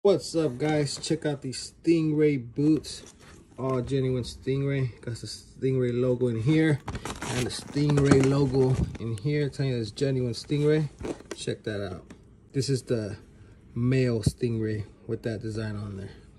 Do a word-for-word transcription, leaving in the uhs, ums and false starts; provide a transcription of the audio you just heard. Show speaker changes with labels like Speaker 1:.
Speaker 1: What's up, guys? Check out these Stingray boots. All genuine Stingray. Got the Stingray logo in here and the Stingray logo in here. Telling you it's genuine Stingray. Check that out. This is the male Stingray with that design on there.